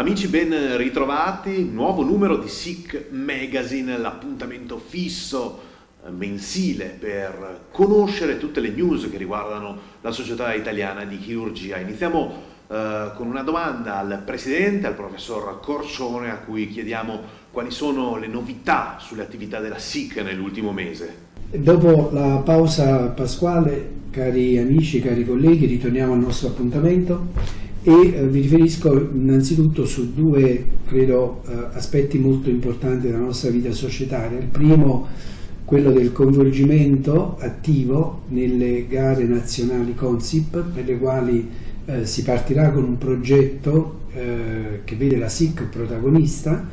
Amici, ben ritrovati, nuovo numero di SIC Magazine, l'appuntamento fisso mensile per conoscere tutte le news che riguardano la Società Italiana di Chirurgia. Iniziamo con una domanda al Presidente, al Professor Corcione, a cui chiediamo quali sono le novità sulle attività della SIC nell'ultimo mese. Dopo la pausa pasquale, cari amici, cari colleghi, ritorniamo al nostro appuntamento e vi riferisco innanzitutto su due, credo, aspetti molto importanti della nostra vita societaria. Il primo, quello del coinvolgimento attivo nelle gare nazionali Consip, per le quali si partirà con un progetto che vede la SIC protagonista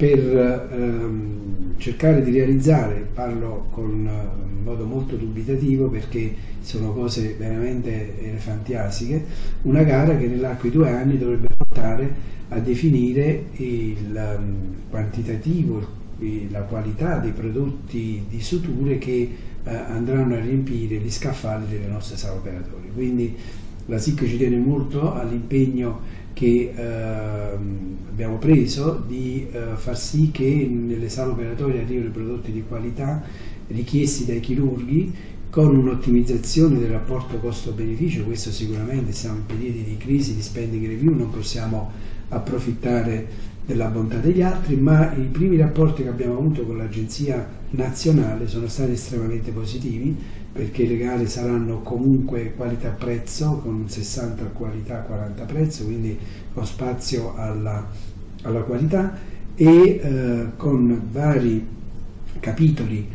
per cercare di realizzare, parlo in modo molto dubitativo perché sono cose veramente elefantiasiche, una gara che nell'arco di 2 anni dovrebbe portare a definire il quantitativo, la qualità dei prodotti di suture che andranno a riempire gli scaffali delle nostre sale operatorie. Quindi la SIC ci tiene molto all'impegno che abbiamo preso di far sì che nelle sale operatorie arrivino prodotti di qualità richiesti dai chirurghi con un'ottimizzazione del rapporto costo-beneficio. Questo sicuramente, siamo in periodi di crisi, di spending review, non possiamo approfittare della bontà degli altri, ma i primi rapporti che abbiamo avuto con l'Agenzia Nazionale sono stati estremamente positivi, perché le gare saranno comunque qualità-prezzo, con 60 qualità, 40 prezzo, quindi con spazio alla qualità e con vari capitoli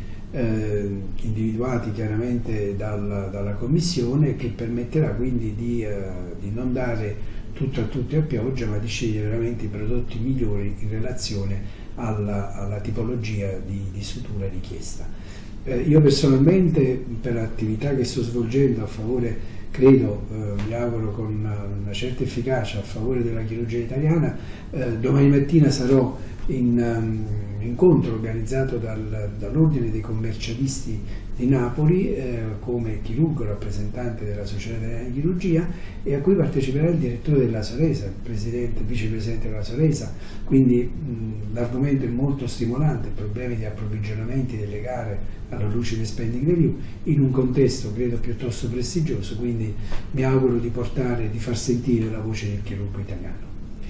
individuati chiaramente dalla Commissione, che permetterà quindi di non dare tutto a tutti a pioggia, ma di scegliere veramente i prodotti migliori in relazione alla tipologia di sutura richiesta. Io personalmente, per l'attività che sto svolgendo a favore, credo, mi auguro con una certa efficacia, a favore della chirurgia italiana, domani mattina sarò in incontro organizzato dall'Ordine dei Commercialisti di Napoli come chirurgo rappresentante della Società Italiana di Chirurgia, e a cui parteciperà il direttore della Soresa, il vicepresidente della Soresa. Quindi l'argomento è molto stimolante, problemi di approvvigionamenti delle gare alla luce di spending review, in un contesto credo piuttosto prestigioso, quindi mi auguro di far sentire la voce del chirurgo italiano.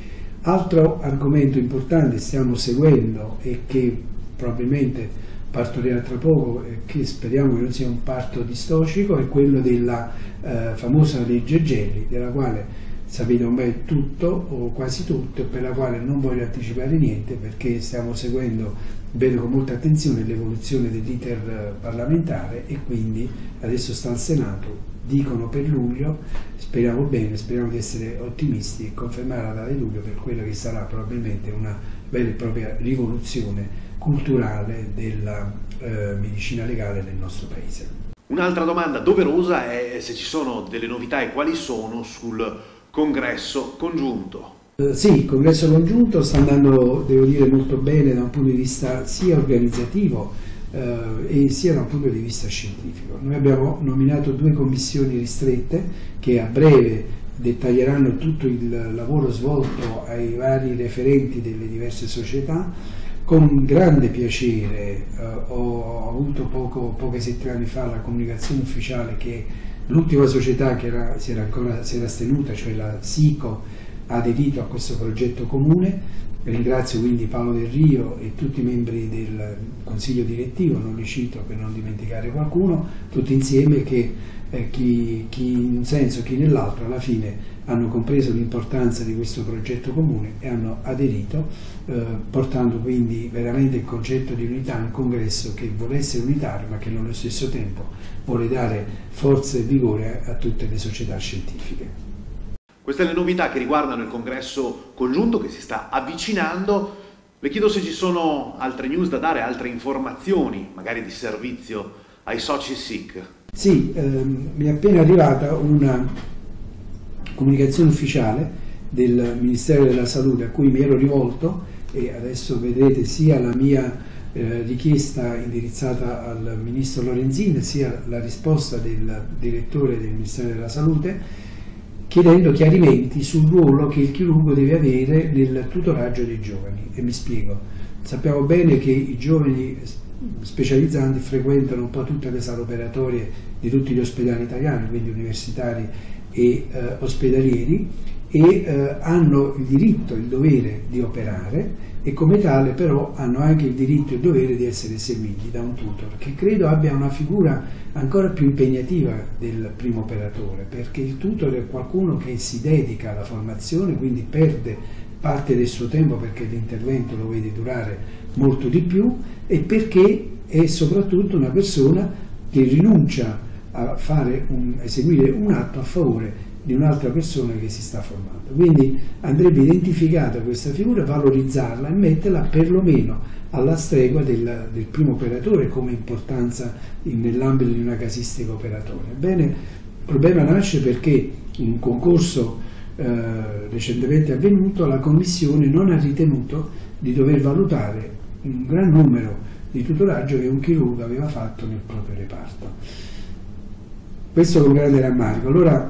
Altro argomento importante stiamo seguendo e che probabilmente partorirà tra poco e che speriamo che non sia un parto distocico, è quello della famosa legge Gelli, della quale sapete ormai tutto o quasi tutto, e per la quale non voglio anticipare niente, perché stiamo seguendo, vedo con molta attenzione, l'evoluzione dell'iter parlamentare, e quindi adesso sta al Senato. Dicono per luglio, speriamo bene, speriamo di essere ottimisti e confermare la data di luglio per quella che sarà probabilmente una vera e propria rivoluzione culturale della medicina legale nel nostro paese. Un'altra domanda doverosa è se ci sono delle novità e quali sono sul congresso congiunto. Sì, il congresso congiunto sta andando, devo dire, molto bene da un punto di vista sia organizzativo e sia da un punto di vista scientifico. Noi abbiamo nominato 2 commissioni ristrette che a breve dettaglieranno tutto il lavoro svolto ai vari referenti delle diverse società. Con grande piacere ho avuto poche settimane fa la comunicazione ufficiale che l'ultima società che si era astenuta, cioè la SICO, ha aderito a questo progetto comune. Ringrazio quindi Paolo Del Rio e tutti i membri del consiglio direttivo, non li cito per non dimenticare qualcuno, tutti insieme, che chi in un senso chi nell'altro alla fine hanno compreso l'importanza di questo progetto comune e hanno aderito, portando quindi veramente il concetto di unità a un congresso che vuole essere unitario, ma che nello stesso tempo vuole dare forza e vigore a tutte le società scientifiche. Queste le novità che riguardano il congresso congiunto che si sta avvicinando. Le chiedo se ci sono altre news da dare, altre informazioni, magari di servizio ai soci SIC. Sì, mi è appena arrivata una comunicazione ufficiale del Ministero della Salute a cui mi ero rivolto, e adesso vedrete sia la mia richiesta indirizzata al Ministro Lorenzin sia la risposta del direttore del Ministero della Salute, chiedendo chiarimenti sul ruolo che il chirurgo deve avere nel tutoraggio dei giovani. E mi spiego. Sappiamo bene che i giovani specializzanti frequentano un po' tutte le sale operatorie di tutti gli ospedali italiani, quindi universitari e ospedalieri, e hanno il diritto e il dovere di operare, e come tale però hanno anche il diritto e il dovere di essere seguiti da un tutor, che credo abbia una figura ancora più impegnativa del primo operatore, perché il tutor è qualcuno che si dedica alla formazione, quindi perde parte del suo tempo perché l'intervento lo vede durare molto di più, e perché è soprattutto una persona che rinuncia a eseguire un atto a favore di un'altra persona che si sta formando. Quindi andrebbe identificata questa figura, valorizzarla e metterla perlomeno alla stregua del primo operatore come importanza nell'ambito di una casistica operatoria. Ebbene, il problema nasce perché in un concorso recentemente avvenuto la Commissione non ha ritenuto di dover valutare un gran numero di tutoraggio che un chirurgo aveva fatto nel proprio reparto. Questo con grande rammarico. Allora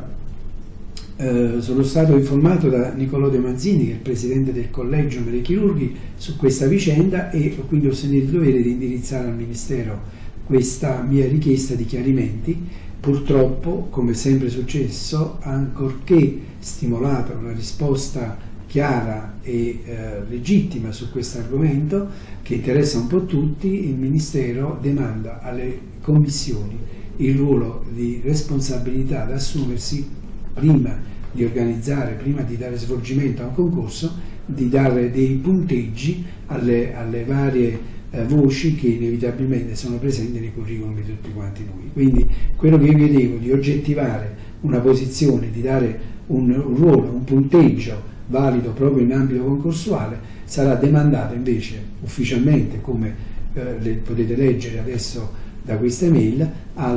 sono stato informato da Niccolò De Manzini, che è il presidente del collegio dei chirurghi, su questa vicenda, e quindi ho sentito il dovere di indirizzare al Ministero questa mia richiesta di chiarimenti. Purtroppo, come sempre successo, ancorché stimolata una risposta chiara e legittima su questo argomento che interessa un po' tutti, il Ministero demanda alle commissioni il ruolo di responsabilità da assumersi prima di organizzare, prima di dare svolgimento a un concorso, di dare dei punteggi alle varie voci che inevitabilmente sono presenti nei curriculum di tutti quanti noi. Quindi quello che io chiedevo di oggettivare una posizione, di dare un ruolo, un punteggio valido proprio in ambito concorsuale, sarà demandato invece ufficialmente, come potete leggere adesso da questa email,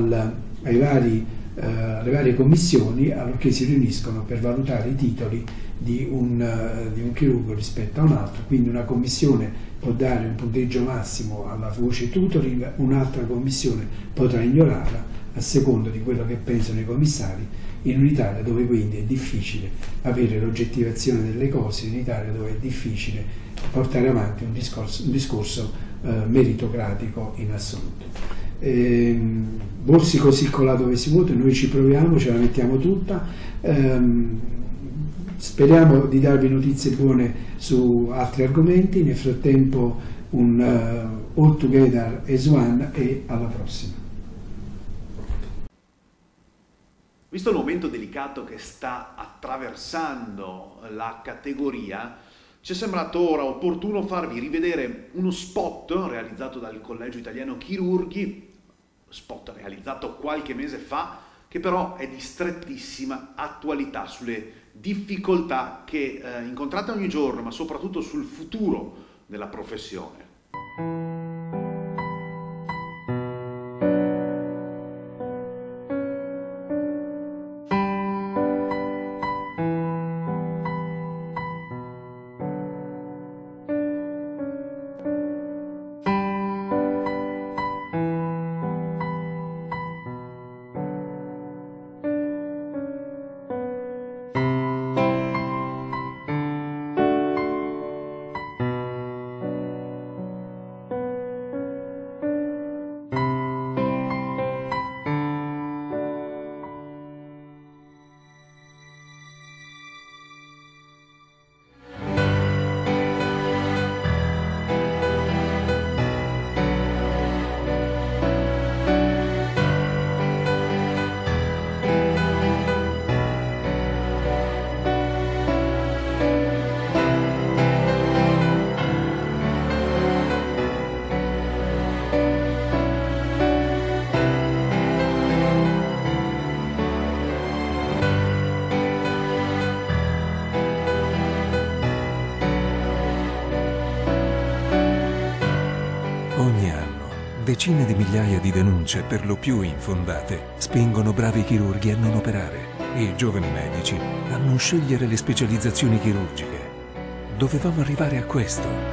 alle varie commissioni allorché si riuniscono per valutare i titoli di un chirurgo rispetto a un altro. Quindi una commissione può dare un punteggio massimo alla voce tutoring, un'altra commissione potrà ignorarla a secondo di quello che pensano i commissari, in un'Italia dove quindi è difficile avere l'oggettivazione delle cose, in un'Italia dove è difficile portare avanti un discorso meritocratico in assoluto. Borsi così colà dove si vuole, noi ci proviamo, ce la mettiamo tutta, speriamo di darvi notizie buone su altri argomenti. Nel frattempo un all together as one e alla prossima. Visto il momento delicato che sta attraversando la categoria, ci è sembrato ora opportuno farvi rivedere uno spot realizzato dal Collegio Italiano Chirurghi, spot realizzato qualche mese fa, che però è di strettissima attualità sulle difficoltà che incontrate ogni giorno, ma soprattutto sul futuro della professione. Ogni anno, decine di migliaia di denunce, per lo più infondate, spingono bravi chirurghi a non operare e i giovani medici a non scegliere le specializzazioni chirurgiche. Dovevamo arrivare a questo.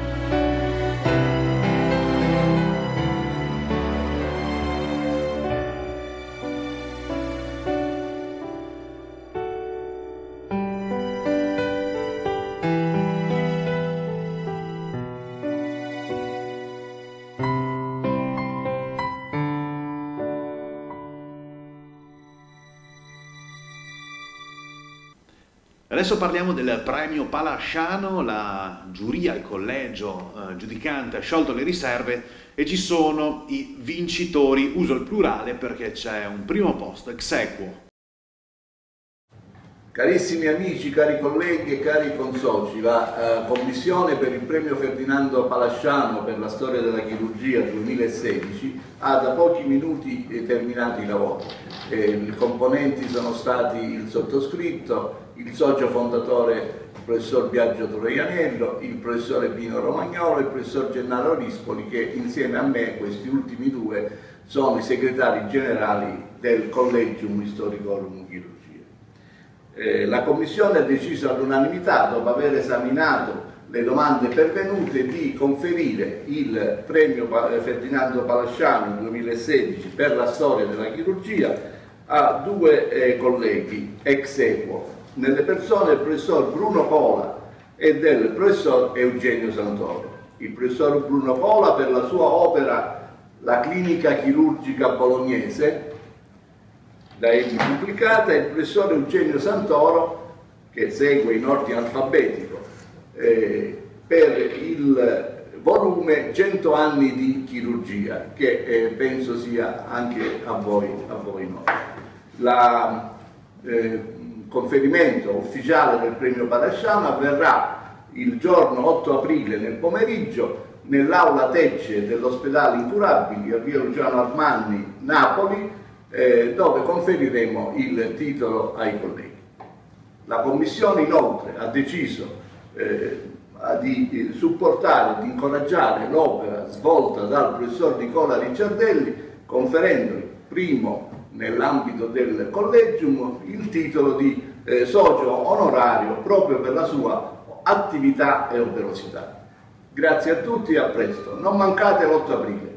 Adesso parliamo del premio Palasciano. La giuria, il collegio giudicante ha sciolto le riserve e ci sono i vincitori. Uso il plurale perché c'è un primo posto ex aequo. Carissimi amici, cari colleghi e cari consoci, la Commissione per il premio Ferdinando Palasciano per la storia della chirurgia 2016 ha da pochi minuti terminato i lavori. I componenti sono stati il sottoscritto, il socio fondatore il professor Biagio Torreianello, il professore Pino Romagnolo e il professor Gennaro Rispoli, che insieme a me, questi ultimi due, sono i segretari generali del Collegium Historicorum Chirurgicae. La Commissione ha deciso all'unanimità, dopo aver esaminato le domande pervenute, di conferire il premio Ferdinando Palasciano 2016 per la storia della chirurgia a due colleghi ex aequo, nelle persone del professor Bruno Pola e del professor Eugenio Santoro. Il professor Bruno Pola per la sua opera La clinica chirurgica bolognese, da egli pubblicata, e il professor Eugenio Santoro, che segue in ordine alfabetico, per il volume 100 anni di chirurgia, che penso sia anche a voi noto. Il conferimento ufficiale del premio Palasciano avverrà il giorno 8 aprile nel pomeriggio nell'aula Tecce dell'ospedale Incurabili a via Luciano Armanni, Napoli, dove conferiremo il titolo ai colleghi. La Commissione inoltre ha deciso di supportare e di incoraggiare l'opera svolta dal professor Nicola Ricciardelli, conferendogli, primo nell'ambito del Collegium, il titolo di socio onorario proprio per la sua attività e operosità. Grazie a tutti e a presto. Non mancate l'8 aprile.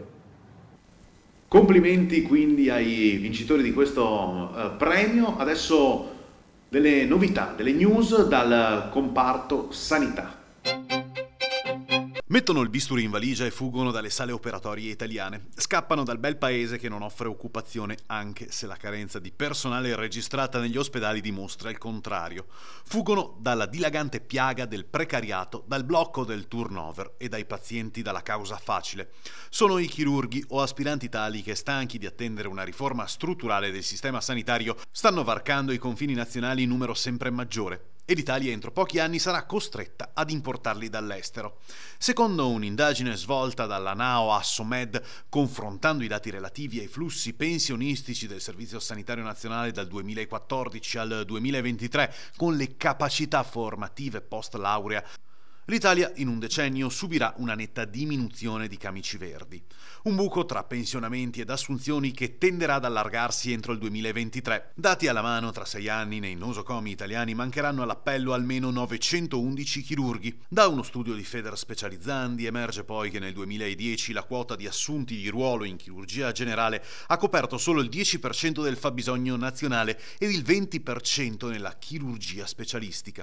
Complimenti quindi ai vincitori di questo premio. Adesso delle novità, delle news dal comparto sanità. Mettono il bisturi in valigia e fuggono dalle sale operatorie italiane. Scappano dal bel paese che non offre occupazione, anche se la carenza di personale registrata negli ospedali dimostra il contrario. Fuggono dalla dilagante piaga del precariato, dal blocco del turnover e dai pazienti dalla causa facile. Sono i chirurghi o aspiranti tali che, stanchi di attendere una riforma strutturale del sistema sanitario, stanno varcando i confini nazionali in numero sempre maggiore. E l'Italia entro pochi anni sarà costretta ad importarli dall'estero. Secondo un'indagine svolta dalla NAO Assomed, confrontando i dati relativi ai flussi pensionistici del Servizio Sanitario Nazionale dal 2014 al 2023 con le capacità formative post-laurea, l'Italia in un decennio subirà una netta diminuzione di camici verdi. Un buco tra pensionamenti ed assunzioni che tenderà ad allargarsi entro il 2023. Dati alla mano, tra 6 anni nei nosocomi italiani mancheranno all'appello almeno 911 chirurghi. Da uno studio di Federspecializzandi emerge poi che nel 2010 la quota di assunti di ruolo in chirurgia generale ha coperto solo il 10% del fabbisogno nazionale ed il 20% nella chirurgia specialistica.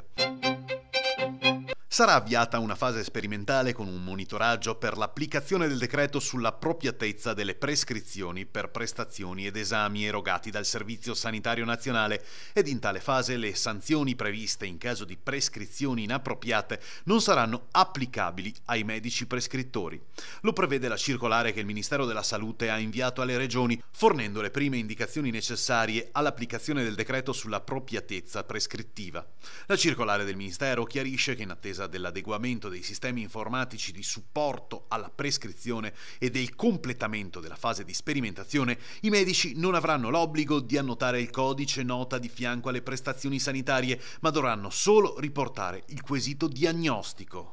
Sarà avviata una fase sperimentale con un monitoraggio per l'applicazione del decreto sull'appropriatezza delle prescrizioni per prestazioni ed esami erogati dal Servizio Sanitario Nazionale ed in tale fase le sanzioni previste in caso di prescrizioni inappropriate non saranno applicabili ai medici prescrittori. Lo prevede la circolare che il Ministero della Salute ha inviato alle regioni, fornendo le prime indicazioni necessarie all'applicazione del decreto sull'appropriatezza prescrittiva. La circolare del Ministero chiarisce che in attesa dell'adeguamento dei sistemi informatici di supporto alla prescrizione e del completamento della fase di sperimentazione, i medici non avranno l'obbligo di annotare il codice nota di fianco alle prestazioni sanitarie, ma dovranno solo riportare il quesito diagnostico.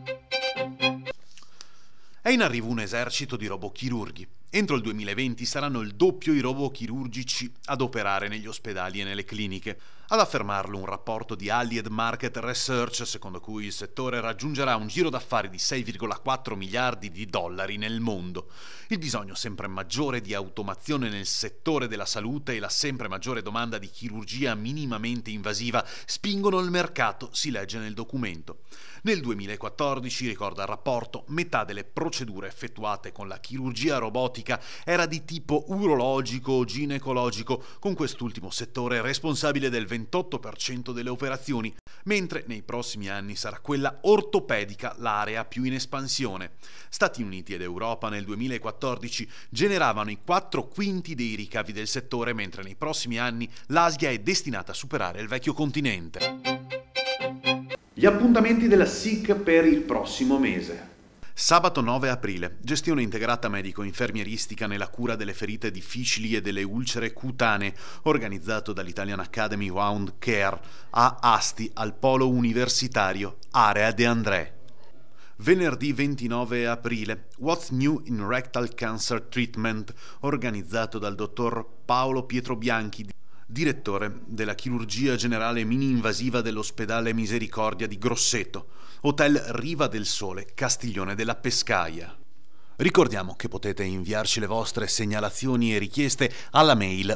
È in arrivo un esercito di robochirurghi. Entro il 2020 saranno il doppio i robochirurgici ad operare negli ospedali e nelle cliniche. Ad affermarlo un rapporto di Allied Market Research, secondo cui il settore raggiungerà un giro d'affari di 6,4 miliardi di dollari nel mondo. Il bisogno sempre maggiore di automazione nel settore della salute e la sempre maggiore domanda di chirurgia minimamente invasiva spingono il mercato, si legge nel documento. Nel 2014, ricorda il rapporto, metà delle procedure effettuate con la chirurgia robotica era di tipo urologico o ginecologico, con quest'ultimo settore responsabile del 28% delle operazioni, mentre nei prossimi anni sarà quella ortopedica l'area più in espansione. Stati Uniti ed Europa nel 2014 generavano i 4/5 dei ricavi del settore, mentre nei prossimi anni l'Asia è destinata a superare il vecchio continente. Gli appuntamenti della SICK per il prossimo mese. Sabato 9 aprile, gestione integrata medico-infermieristica nella cura delle ferite difficili e delle ulcere cutanee, organizzato dall'Italian Academy Wound Care a Asti, al Polo Universitario Area De André. Venerdì 29 aprile, What's New in Rectal Cancer Treatment, organizzato dal dottor Paolo Pietrobianchi, direttore della chirurgia generale mini-invasiva dell'ospedale Misericordia di Grosseto, Hotel Riva del Sole, Castiglione della Pescaia. Ricordiamo che potete inviarci le vostre segnalazioni e richieste alla mail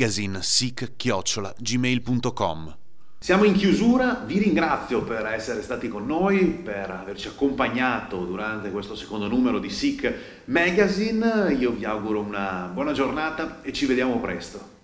magazinesic@gmail.com. Siamo in chiusura, vi ringrazio per essere stati con noi, per averci accompagnato durante questo secondo numero di SICK Magazine. Io vi auguro una buona giornata e ci vediamo presto.